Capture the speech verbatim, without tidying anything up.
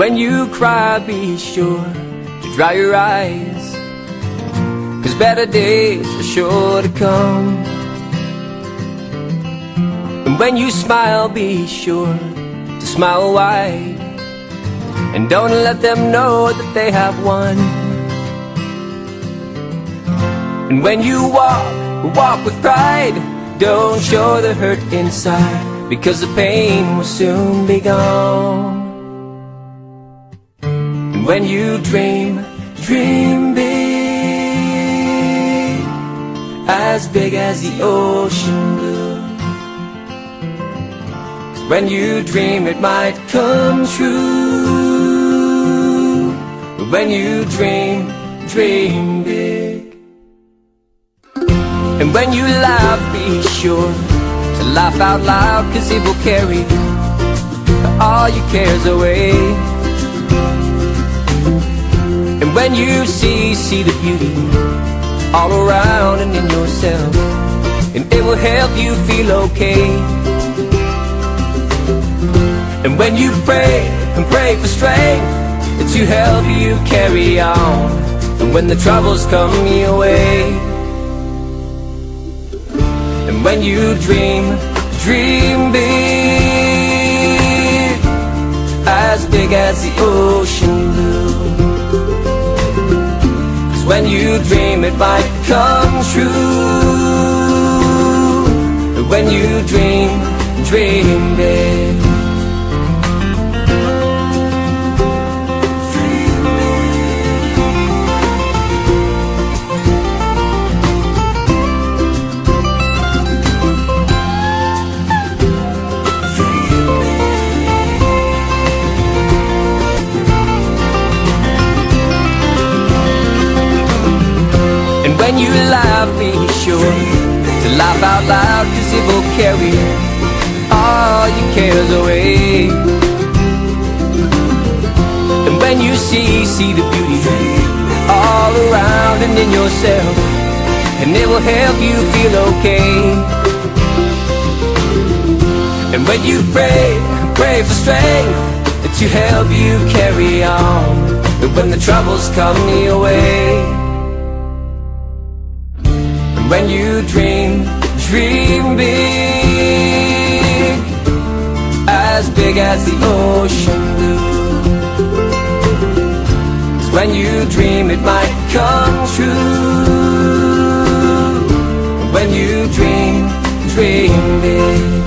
when you cry, be sure to dry your eyes, 'cause better days are sure to come. And when you smile, be sure to smile wide, and don't let them know that they have won. And when you walk, walk with pride, don't show the hurt inside, because the pain will soon be gone. And when you dream, dream big, as big as the ocean blue. 'Cause when you dream, it might come true. When you dream, dream big. And when you laugh, be sure to laugh out loud, 'cause it will carry all your cares away. And when you see, see the beauty all around and in yourself, and it will help you feel okay. And when you pray and pray for strength to help you carry on, and when the troubles come your way. And when you dream, dream big, as big as the ocean blue. 'Cause when you dream, it might come true. When you dream, dream big. When you laugh, be sure to laugh out loud, 'cause it will carry all your cares away. And when you see, see the beauty all around and in yourself, and it will help you feel okay. And when you pray, pray for strength to help you carry on, and when the troubles come your way. When you dream, dream big, as big as the ocean blue. 'Cause when you dream, it might come true. When you dream, dream big.